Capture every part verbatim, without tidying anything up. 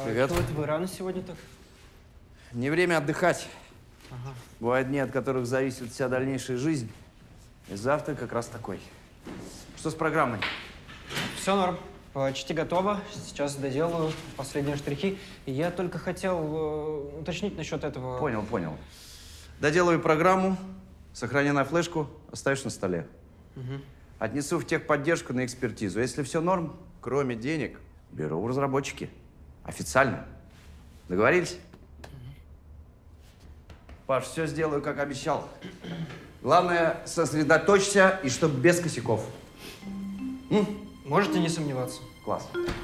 Привет. Чего это вы рано сегодня так? Не время отдыхать. Ага. Бывают дни, от которых зависит вся дальнейшая жизнь. И завтра как раз такой. Что с программой? Все норм. Почти готово. Сейчас доделаю последние штрихи. И я только хотел э, уточнить насчет этого. Понял, понял. Доделаю программу, сохраняй на флешку, оставишь на столе. Угу. Отнесу в техподдержку на экспертизу. Если все норм, кроме денег, беру в разработчики. Официально. Договорились? Угу. Паш, все сделаю, как обещал. Главное, сосредоточься и чтобы без косяков. М? Можете не сомневаться. Класс.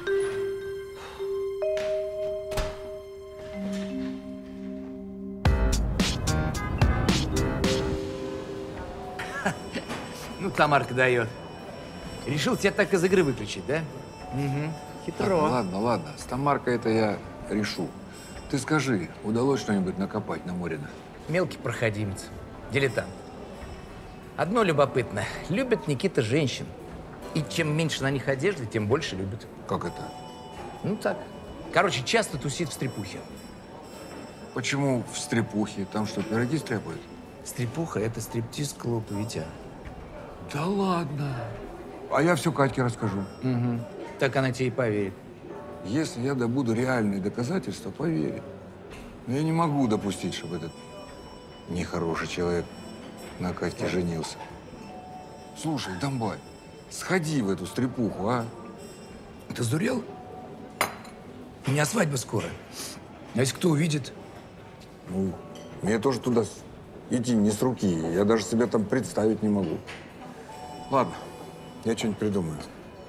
Ну, Тамарка дает. Решил тебя так из игры выключить, да? Угу. Хитро. Так, ладно, ладно. С Тамаркой это я решу. Ты скажи, удалось что-нибудь накопать на Морина? Мелкий проходимец. Дилетант. Одно любопытно. Любит Никита женщин. И чем меньше на них одежды, тем больше любит. Как это? Ну так. Короче, часто тусит в стрипухе. Почему в стрипухе? Там что, пироги стряпают? Стрипуха – это стриптиз-клуб, Витя. Да ладно. А я все Катьке расскажу. Угу. Так она тебе и поверит. Если я добуду реальные доказательства, поверит. Но я не могу допустить, чтобы этот нехороший человек на Катьке женился. Слушай, Домбай, сходи в эту стрипуху, а? Ты сдурел? У меня свадьба скоро. А если кто увидит? Ну, мне тоже туда идти не с руки. Я даже себя там представить не могу. Ладно, я что-нибудь придумаю.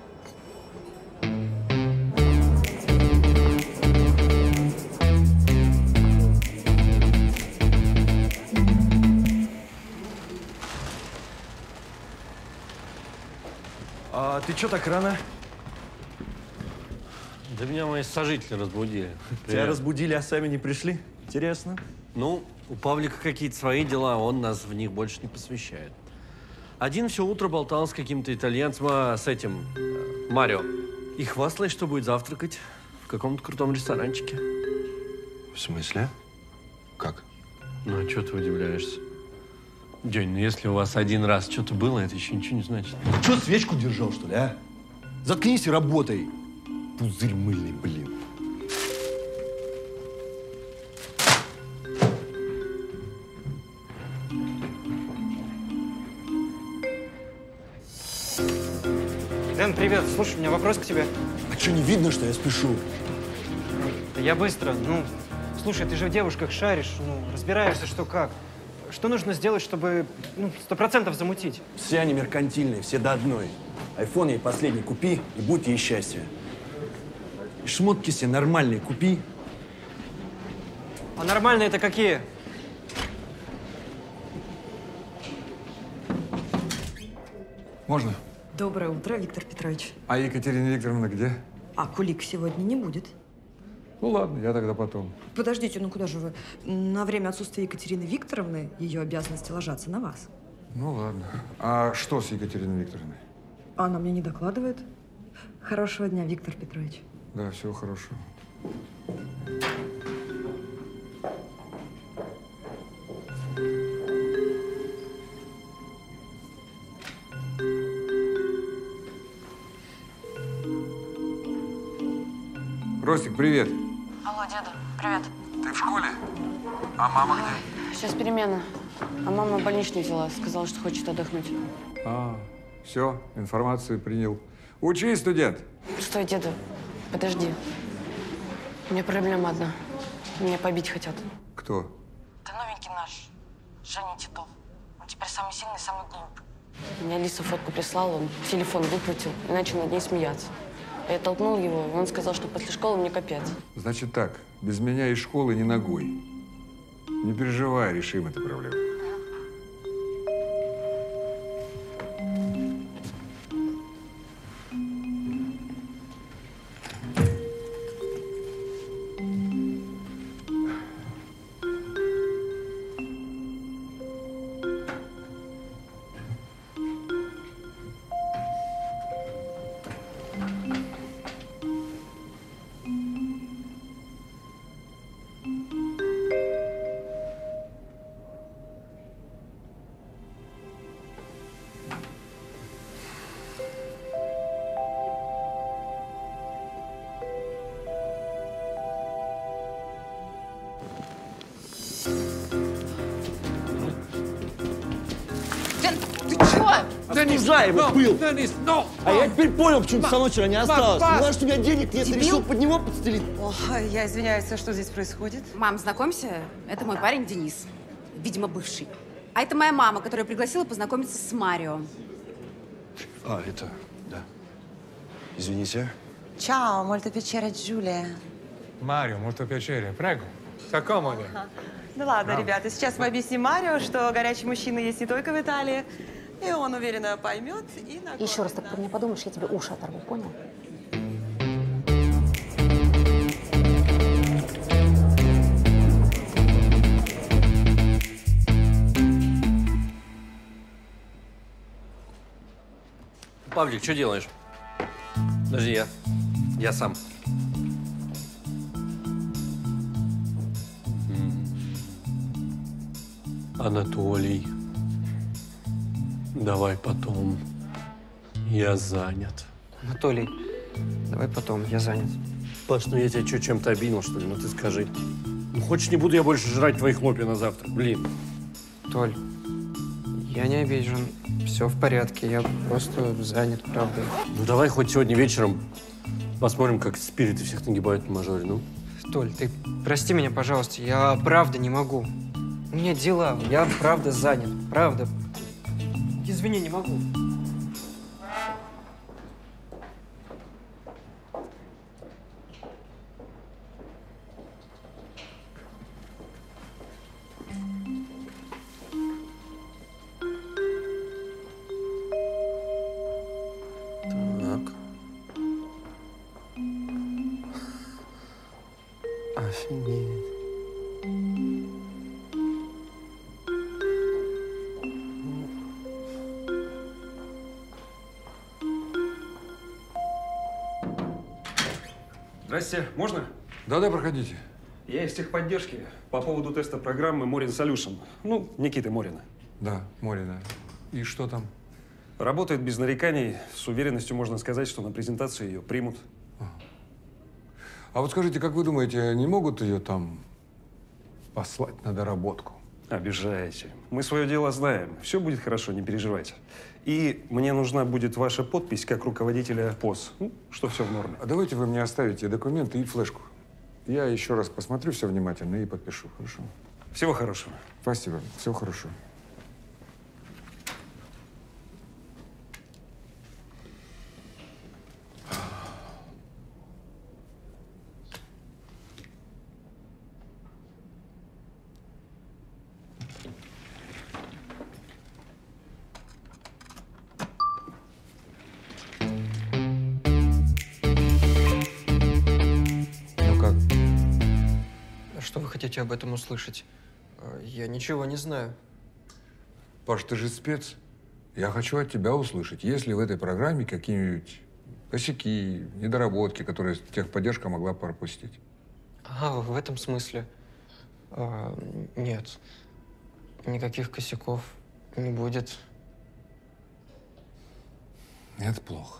А ты что так рано? Да меня мои сожители разбудили. Тебя Привет. разбудили, а сами не пришли? Интересно. Ну, у Павлика какие-то свои дела, он нас в них больше не посвящает. Один все утро болтал с каким-то итальянцем, а, с этим, э, Марио. И хвасталась, что будет завтракать в каком-то крутом ресторанчике. В смысле? Как? Ну, а что ты удивляешься? День, ну если у вас один раз что-то было, это еще ничего не значит. Че, свечку держал, что ли, а? Заткнись и работай. Пузырь мыльный, блин. Дэн, привет. Слушай, у меня вопрос к тебе. А что, не видно, что я спешу? Да я быстро. Ну, слушай, ты же в девушках шаришь, ну, разбираешься, что как. Что нужно сделать, чтобы, ну, сто процентов замутить? Все они меркантильные, все до одной. Айфон ей последний купи, и будь ей счастье. И шмотки себе нормальные купи. А нормальные это какие? Можно? Доброе утро, Виктор Петрович. А Екатерина Викторовна где? А кулик сегодня не будет. Ну ладно, я тогда потом. Подождите, ну куда же вы? На время отсутствия Екатерины Викторовны ее обязанности ложатся на вас. Ну ладно. А что с Екатериной Викторовной? Она мне не докладывает. Хорошего дня, Виктор Петрович. Да, всего хорошего. Ростик, привет. Алло, деда, привет. Ты в школе? А мама где? Сейчас перемена. А мама больничный взяла, сказала, что хочет отдохнуть. А, все, информацию принял. Учись, студент. Стой, деда, подожди. У меня проблема одна. Меня побить хотят. Кто? Да новенький наш, Женя Титов. Он теперь самый сильный, самый глупый. Мне Алиса фотку прислала, он телефон выхватил и начал над ней смеяться. А я толкнул его, и он сказал, что после школы мне капец. Значит так, без меня из школы ни ногой. Не переживай, решим эту проблему. Дэн, ты чего? Денис, я его был. Денис, но! А я теперь понял, почему ты со мной вчера не осталась. Поняла, что у меня денег нет, ты решил под него подстелить. Ой, я извиняюсь, а что здесь происходит? Мам, знакомься, это мой парень Денис. Видимо, бывший. А это моя мама, которая пригласила познакомиться с Марио. А, это, да. Извините. Ciao, molto piacere, Giulia. Марио, molto piacere. Prego. S'accomodi. Ну ладно, ребята, сейчас мы объясним Марио, что горячий мужчина есть не только в Италии, и он уверенно поймет и накормит. Еще раз так про меня подумаешь, я тебе уши оторву, понял? Павлик, что делаешь? Подожди, я. Я сам. Анатолий, давай потом. Я занят. Анатолий, давай потом, я занят. Паш, ну я тебя что, чем-то обидел, что ли? Ну ты скажи. Ну хочешь, не буду я больше жрать твои хлопья на завтрак? Блин. Толь, я не обижен. Все в порядке, я просто занят, правда. Ну давай хоть сегодня вечером посмотрим, как спириты всех нагибают на мажоре, ну? Толь, ты прости меня, пожалуйста, я правда не могу. У меня дела, я правда занят, правда. Извини, не могу. Так. Офигеть. Здрасте, можно? Да-да, проходите. Я из техподдержки по поводу теста программы Morin Solution. Ну, Никиты Морина. Да, Морина. И что там? Работает без нареканий. С уверенностью можно сказать, что на презентацию ее примут. А вот скажите, как вы думаете, не могут ее там послать на доработку? Обижаете. Мы свое дело знаем. Все будет хорошо, не переживайте. И мне нужна будет ваша подпись как руководителя ПОС, ну, что все в норме. А давайте вы мне оставите документы и флешку. Я еще раз посмотрю все внимательно и подпишу, хорошо? Всего хорошего. Спасибо, всего хорошего. Что вы хотите об этом услышать? Я ничего не знаю. Паш, ты же спец. Я хочу от тебя услышать, есть ли в этой программе какие-нибудь косяки, недоработки, которые техподдержка могла пропустить. А, в этом смысле? А, нет. Никаких косяков не будет. Это плохо.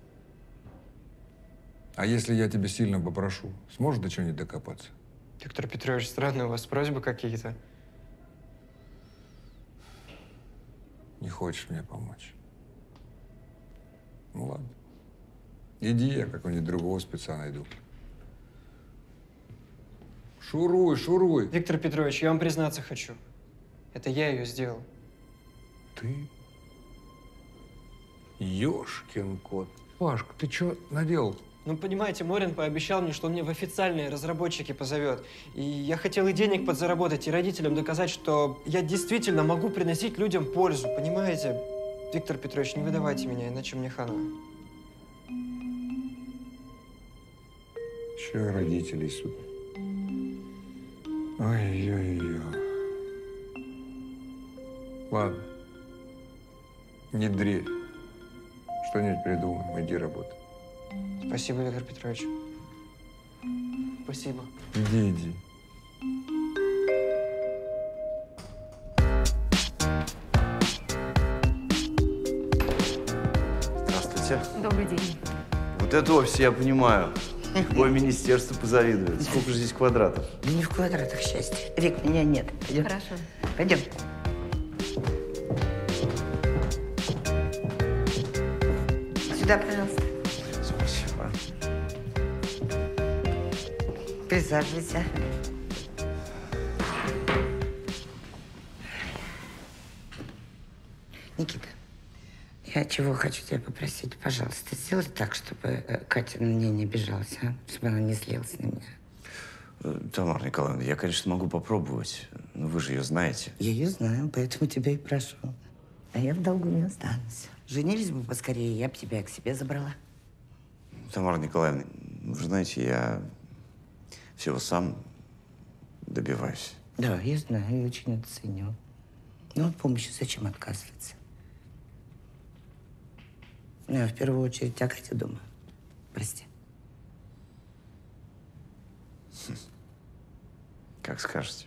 А если я тебя сильно попрошу, сможешь до чего-нибудь докопаться? Виктор Петрович, странные у вас просьбы какие-то. Не хочешь мне помочь? Ну ладно. Иди, я какого-нибудь другого спеца найду. Шуруй, шуруй. Виктор Петрович, я вам признаться хочу. Это я ее сделал. Ты? Ёшкин кот. Пашка, ты что наделал? Ну, понимаете, Морин пообещал мне, что он меня в официальные разработчики позовет. И я хотел и денег подзаработать, и родителям доказать, что я действительно могу приносить людям пользу, понимаете? Виктор Петрович, не выдавайте меня, иначе мне хана. Еще и родителей сюда. Ой-ой-ой. Ладно. Не дрейфь. Что-нибудь придумаем, иди работай. Спасибо, Виктор Петрович. Спасибо. Иди, иди. Здравствуйте. Добрый день. Вот это офис я понимаю. Любое министерство позавидует. Сколько же здесь квадратов? Да не в квадратах счастье. Вик, меня нет. Пойдем? Хорошо. Пойдем. Сюда, пожалуйста. Спасибо. Присаживайся. Никита, я чего хочу тебя попросить? Пожалуйста, сделай так, чтобы Катя на меня не обижалась, а? Чтобы она не злилась на меня. Тамара Николаевна, я, конечно, могу попробовать, но вы же ее знаете. Я ее знаю, поэтому тебя и прошу. А я в долгу не останусь. Женились бы поскорее, я бы тебя к себе забрала. Тамара Николаевна, вы знаете, я всего сам добиваюсь. Да, я знаю, и очень это ценю. Но от помощи зачем отказываться? Ну, я в первую очередь о Кате думаю. Прости. Как скажете.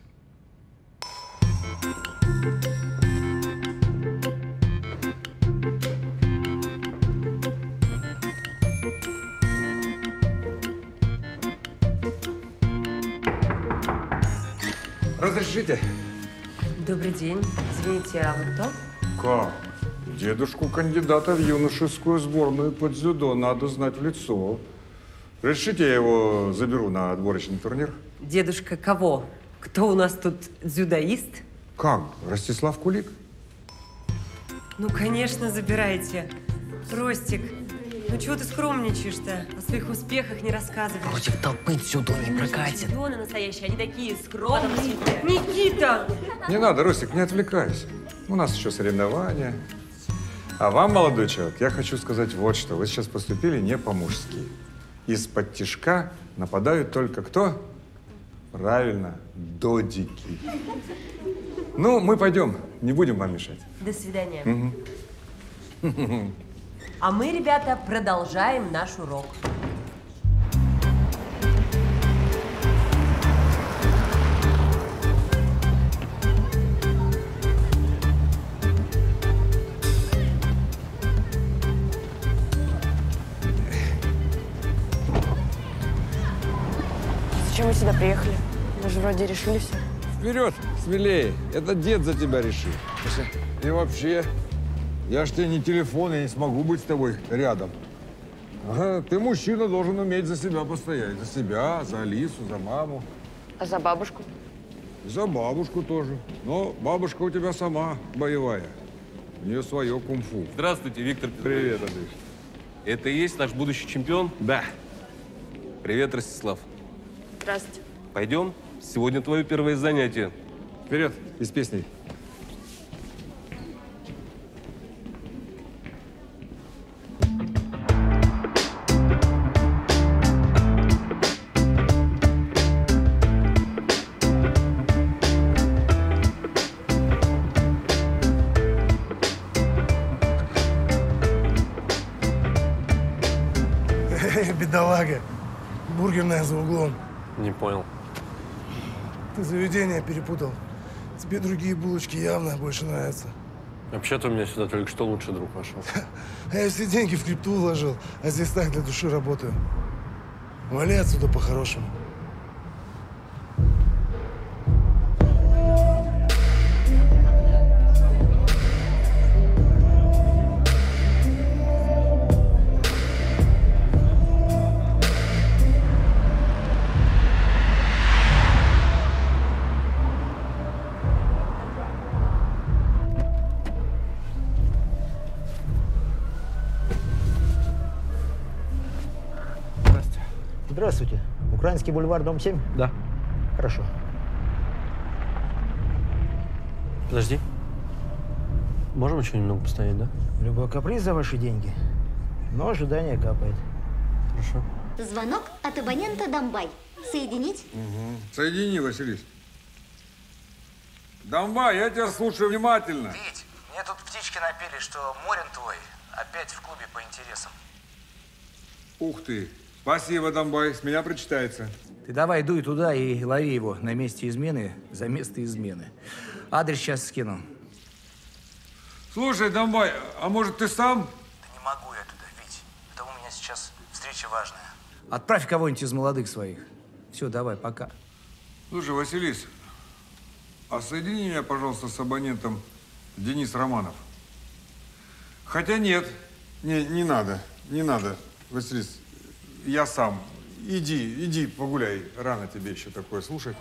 Разрешите? Добрый день. Извините, а вы кто? Как? Дедушку кандидата в юношескую сборную по дзюдо надо знать в лицо. Разрешите, я его заберу на отборочный турнир? Дедушка кого? Кто у нас тут дзюдоист? Как? Ростислав Кулик? Ну, конечно, забирайте. Ростик, ну чего ты скромничаешь-то? О своих успехах не рассказываешь. Против толпы дзюдо не прокатит. Дзюдоны настоящие, они такие скромные. Никита! Не надо, Ростик, не отвлекайся. У нас еще соревнования. А вам, молодой человек, я хочу сказать вот что. Вы сейчас поступили не по-мужски. Из-под тишка нападают только кто? Правильно, додики. Ну, мы пойдем, не будем вам мешать. До свидания. Угу. А мы, ребята, продолжаем наш урок. Зачем мы сюда приехали? Мы же вроде решили все. Вперед, смелее. Это дед за тебя решил. И вообще, я ж тебе не телефон, я не смогу быть с тобой рядом. Ага, ты, мужчина, должен уметь за себя постоять. За себя, за Алису, за маму. А за бабушку? За бабушку тоже. Но бабушка у тебя сама боевая. У нее свое кунг-фу. Здравствуйте, Виктор Петрович. Привет, Андрей. Это и есть наш будущий чемпион? Да. Привет, Ростислав. Здравствуйте. Пойдем? Сегодня твое первое занятие. Вперед, и с песней. Бедолага. Бургерная за углом. Не понял. Ты заведение перепутал. Тебе другие булочки явно больше нравятся. Вообще-то у меня сюда только что лучший друг вошел. А я все деньги в крипту вложил, а здесь так для души работаю. Вали отсюда по-хорошему. Здравствуйте. Украинский бульвар, дом семь? Да. Хорошо. Подожди. Можем еще немного постоять, да? Любой каприз за ваши деньги, но ожидание капает. Хорошо. Звонок от абонента Домбай. Соединить? Угу. Соедини, Василис. Домбай, я тебя слушаю внимательно. Вить, мне тут птички напели, что Морин твой опять в клубе по интересам. Ух ты. Спасибо, Домбай. С меня прочитается. Ты давай дуй туда и лови его на месте измены за место измены. Адрес сейчас скину. Слушай, Домбай, а может ты сам? Да не могу я туда, Вить. Это у меня сейчас встреча важная. Отправь кого-нибудь из молодых своих. Все, давай, пока. Слушай, Василис, а соедини меня, пожалуйста, с абонентом Денис Романов. Хотя нет, не, не надо. Не надо, Василис, я сам. Иди, иди погуляй. Рано тебе еще такое слушать.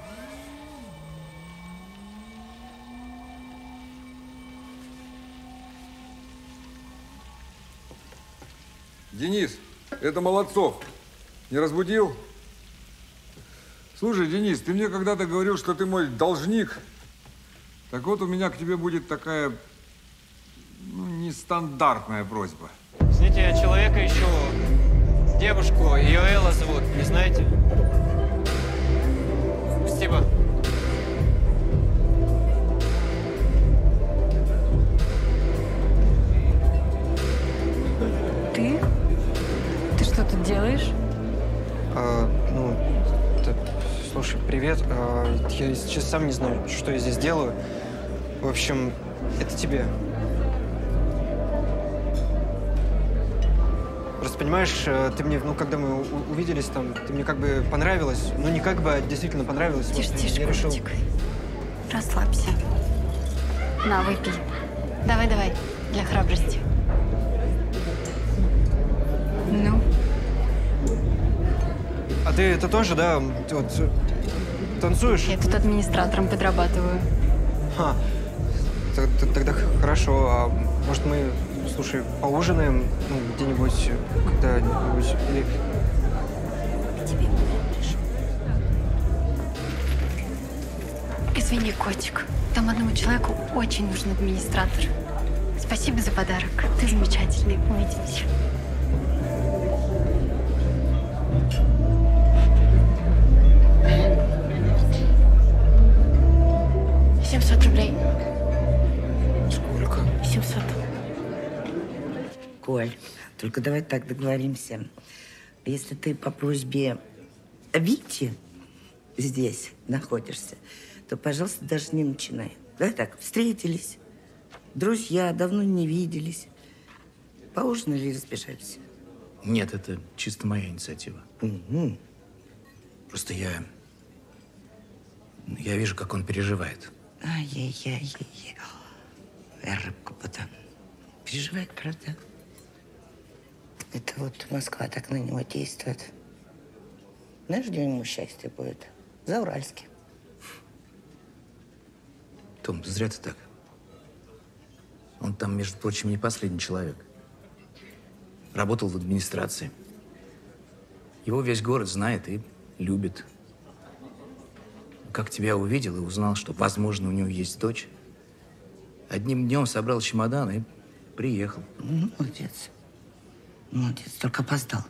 Денис, это Молодцов. Не разбудил? Слушай, Денис, ты мне когда-то говорил, что ты мой должник. Так вот, у меня к тебе будет такая, ну, нестандартная просьба. Знаете, я человека ищу, девушку, ее Элла зовут, не знаете? Спасибо. Ты? Ты что тут делаешь? А, ну, это, слушай, привет. А, я сейчас сам не знаю, что я здесь делаю. В общем, это тебе. Просто понимаешь, ты мне, ну, когда мы увиделись там, ты мне как бы понравилась. Ну, не как бы, а действительно понравилась. Тише, вот, тише, я решил... котик. Расслабься. На, выпей. Давай, давай, для храбрости. Ну? А ты это тоже, да, ты вот танцуешь? Я тут администратором подрабатываю. Ха. Тогда хорошо. А может, мы, слушай, поужинаем, ну, где-нибудь, когда-нибудь, или... Извини, котик. Там одному человеку очень нужен администратор. Спасибо за подарок. Ты замечательный. Увидимся. семьсот рублей. Сколько? семьсот. Коль, только давай так договоримся. Если ты по просьбе Вити здесь находишься, то, пожалуйста, даже не начинай. Давай так, встретились, друзья, давно не виделись, поужинали и разбежались. Нет, это чисто моя инициатива. Угу. Просто я... Я вижу, как он переживает. Ай-яй-яй-яй. Я рыбку потом. Переживает, правда? Это вот Москва так на него действует. Знаешь, где ему счастье будет? За Уральске. Том, зря ты так. Он там, между прочим, не последний человек. Работал в администрации. Его весь город знает и любит. Как тебя увидел и узнал, что, возможно, у него есть дочь, одним днем собрал чемодан и приехал. Ну, молодец. Молодец, только опоздал.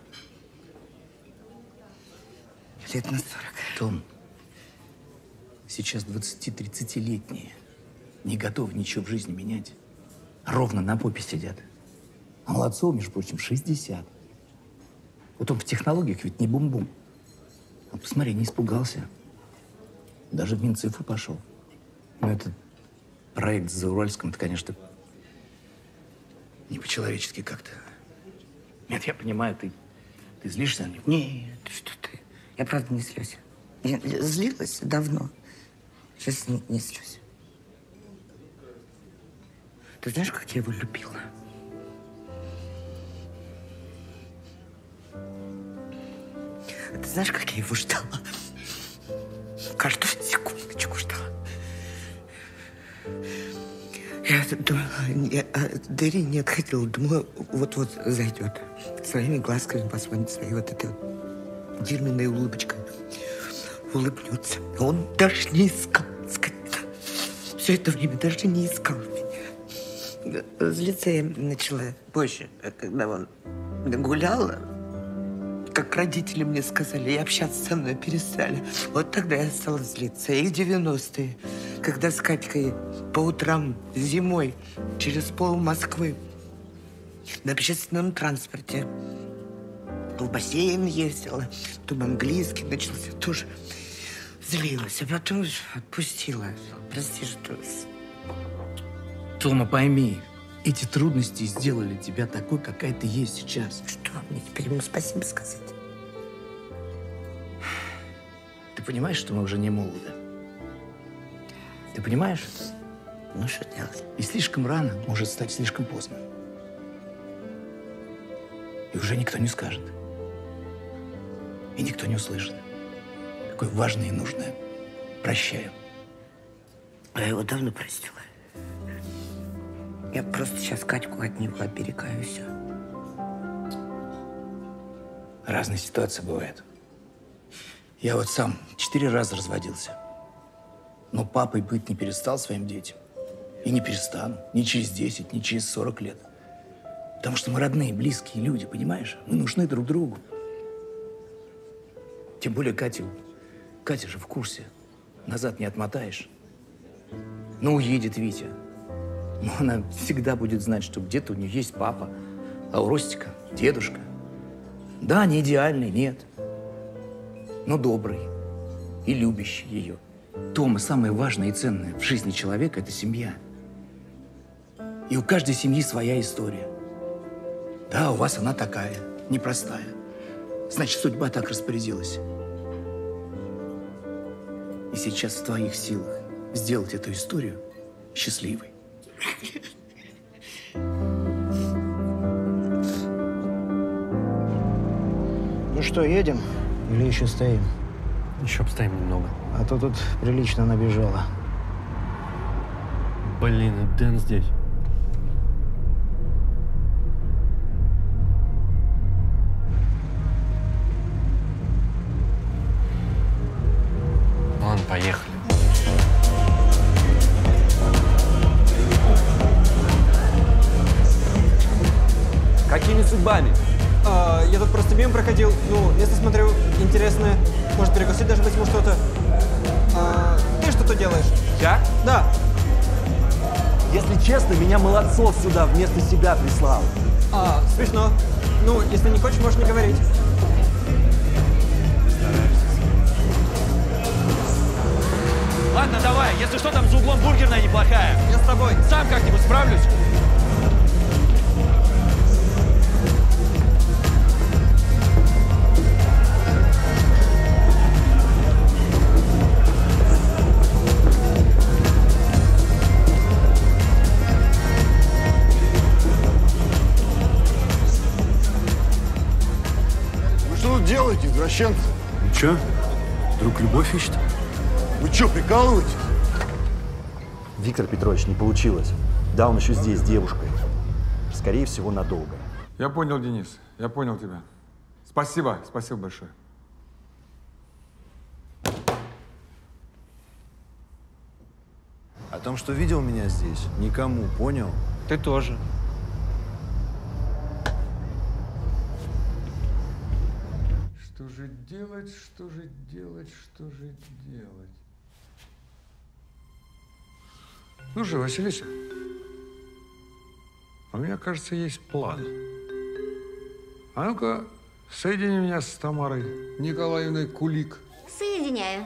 Лет на сорок. Том, сейчас двадцати-тридцатилетние не готовы ничего в жизни менять. Ровно на попе сидят. А Молодцову, между прочим, шестьдесят. Вот он в технологиях ведь не бум-бум. А посмотри, не испугался. Даже в Минцифру пошел. Ну, этот проект с Зауральском, это, конечно, не по-человечески как-то. Нет, я понимаю, ты, ты злишься на него? Нет, что ты. Я правда не злюсь. Я злилась давно. Сейчас не, не злюсь. Ты знаешь, как я его любила? Ты знаешь, как я его ждала? Каждую секундочку ждала. Я думала, я до Ири не отходила. Думала, вот-вот зайдет. Своими глазками посмотрит, своей вот этой вот фирменной улыбочкой. Улыбнется. Он даже не искал, скотина. Все это время даже не искал меня. Злиться я начала позже, когда он гуляла. Как родители мне сказали, и общаться со мной перестали. Вот тогда я стала злиться. И в девяностые, когда с Катькой по утрам зимой через пол Москвы на общественном транспорте в бассейн ездила, потом английский начался, тоже злилась, а потом отпустила. Прости, что... Тома, пойми, эти трудности сделали тебя такой, какая ты есть сейчас. Что мне теперь ему спасибо сказать? Ты понимаешь, что мы уже не молоды? Ты понимаешь? Ну, что делать? И слишком рано может стать слишком поздно. И уже никто не скажет. И никто не услышит. Такое важное и нужное. Прощаю. Я его давно простила. Я просто сейчас Катьку от него оберегаю, и все. Разные ситуации бывают. Я вот сам четыре раза разводился. Но папой быть не перестал своим детям. И не перестану. Ни через десять, ни через сорок лет. Потому что мы родные, близкие люди, понимаешь? Мы нужны друг другу. Тем более Катя. Катя же в курсе. Назад не отмотаешь. Ну, уедет Витя. Но она всегда будет знать, что где-то у нее есть папа, а у Ростика дедушка. Да, не идеальный, нет. Но добрый и любящий ее. Тома, самое важное и ценное в жизни человека – это семья. И у каждой семьи своя история. Да, у вас она такая, непростая. Значит, судьба так распорядилась. И сейчас в твоих силах сделать эту историю счастливой. Ну что, едем? Или еще стоим? Еще обстоим немного. А то тут прилично набежало. Блин, и Дэн здесь. Ладно, поехали. Какими судьбами? А, я тут просто мимо проходил. Ну, место смотрю интересное. Может, перекусить даже возьму что-то. А, ты что тут делаешь? Я? Да. Если честно, меня Молодцов сюда вместо себя прислал. А, смешно. Ну, если не хочешь, можешь не говорить. Ладно, давай. Если что, там за углом бургерная неплохая. Я с тобой. Сам как-нибудь справлюсь. Вы что тут делаете, извращенцы? Че? Друг любовь ищет? Вы что, прикалываетесь? Виктор Петрович, не получилось. Да, он еще здесь, с девушкой. Скорее всего, надолго. Я понял, Денис. Я понял тебя. Спасибо. Спасибо большое. О том, что видел меня здесь, никому, понял? Ты тоже. Что же делать, что же делать, что же делать? Ну же, Василиса, у меня, кажется, есть план. А ну-ка, соедини меня с Тамарой Николаевной Кулик. Соединяю.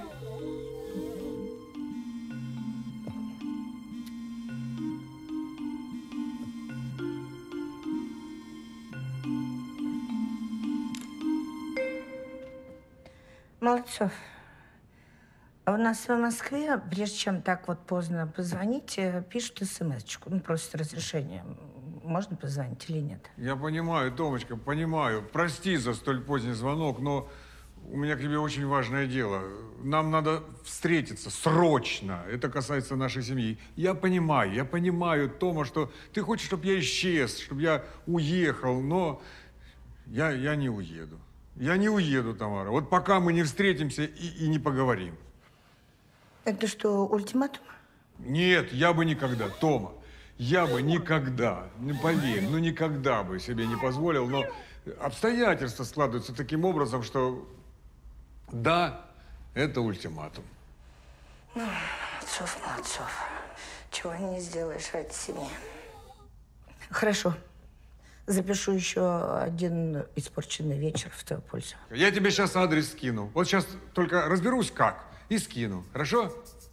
Молодцов, а у нас в Москве, прежде чем так вот поздно позвонить, пишут смс-очку. Ну, просят разрешения. Можно позвонить или нет? Я понимаю, Томочка, понимаю. Прости за столь поздний звонок, но у меня к тебе очень важное дело. Нам надо встретиться срочно. Это касается нашей семьи. Я понимаю, я понимаю, Тома, что ты хочешь, чтобы я исчез, чтобы я уехал, но я, я не уеду. Я не уеду, Тамара. Вот пока мы не встретимся и, и не поговорим. Это что, ультиматум? Нет, я бы никогда, Тома. Я бы никогда, ну поверь, ну никогда бы себе не позволил, но обстоятельства складываются таким образом, что да, это ультиматум. Ну, Молодцов, Молодцов. Чего не сделаешь ради семьи. Хорошо. Запишу еще один испорченный вечер в твою пользу. Я тебе сейчас адрес скину. Вот сейчас только разберусь как и скину. Хорошо?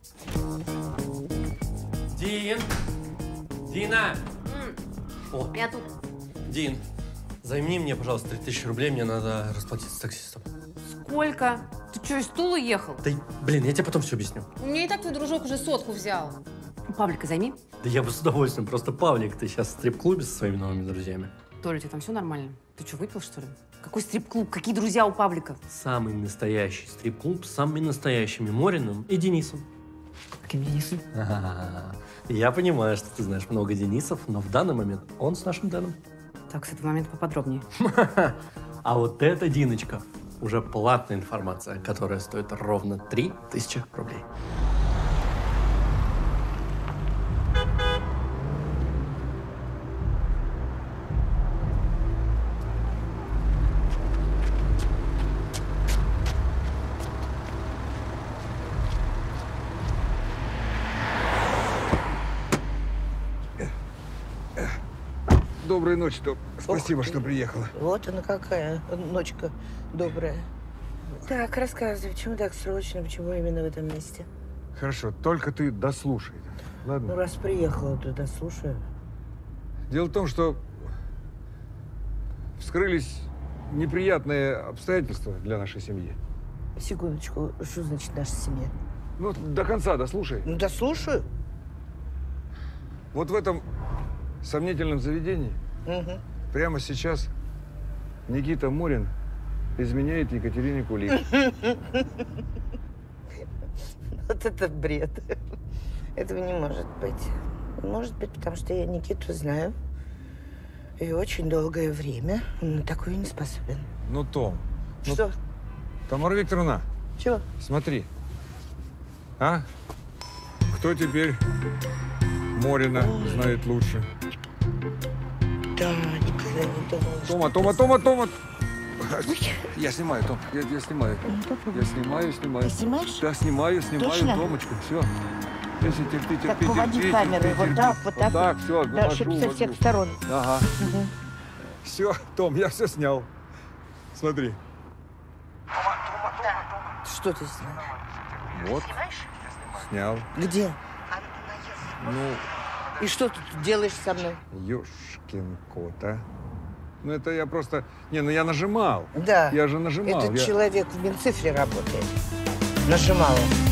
Дин! Дина! О, Я тут. Дин, займи мне, пожалуйста, три тысячи рублей. Мне надо расплатиться с таксистом. Сколько? Ты что, из Тулы ехал? Да, блин, я тебе потом все объясню. У меня и так твой дружок уже сотку взял. У Павлика займи. Да я бы с удовольствием. Просто Павлик, ты сейчас в стрип-клубе со своими новыми друзьями. Толя, у тебя там все нормально? Ты что, выпил, что ли? Какой стрип-клуб? Какие друзья у Павлика? Самый настоящий стрип-клуб с самыми настоящими Мориным и Денисом. Каким Денисом? А-а-а. Я понимаю, что ты знаешь много Денисов, но в данный момент он с нашим Дэном. Так, с этого момента поподробнее. А вот эта Диночка уже платная информация, которая стоит ровно три тысячи рублей. Доброй ночи, Том. Спасибо, что приехала. Вот она какая ночка добрая. Так, рассказывай, почему так срочно, почему именно в этом месте? Хорошо, только ты дослушай. Ладно? Ну, раз приехала, то дослушаю. Дело в том, что вскрылись неприятные обстоятельства для нашей семьи. Секундочку, что значит наша семья? Ну, до конца дослушай. Ну, дослушаю. Вот в этом сомнительном заведении Угу. прямо сейчас Никита Морин изменяет Екатерине Кулик. Вот это бред. Этого не может быть. Может быть, потому что я Никиту знаю. И очень долгое время он на такое не способен. Ну, Том. ну, Что? Тамара Викторовна. Чего? Смотри. А? Кто теперь Морина знает лучше? Да, никогда не думала. Тома, Тома, Тома, Тома! Я снимаю, Том, я, я снимаю. Я снимаю, снимаю. Ты снимаешь? Да, снимаю, снимаю, Точно? Томочку, все. Если терпи, терпи, Так, поводи терпи, камерой, терпи, вот терпи. так, вот так. Так, все, Да, чтобы со всех сторон. Ага. Угу. Все, Том, я все снял. Смотри. Что ты снял? Вот. Снял. Где? Ну, И что ты тут делаешь со мной? ёшкин кот, а. Ну, это я просто... Не, ну я нажимал. Да. Я же нажимал. Этот я... человек в Минцифре работает. Нажимала.